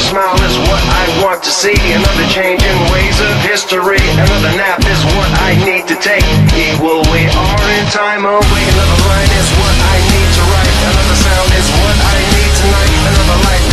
smile is what I want to see. Another change in ways of history. Another nap is what I need to take. Equal we are in time away. Another line is what I need to write. Another sound is what I need tonight. Another light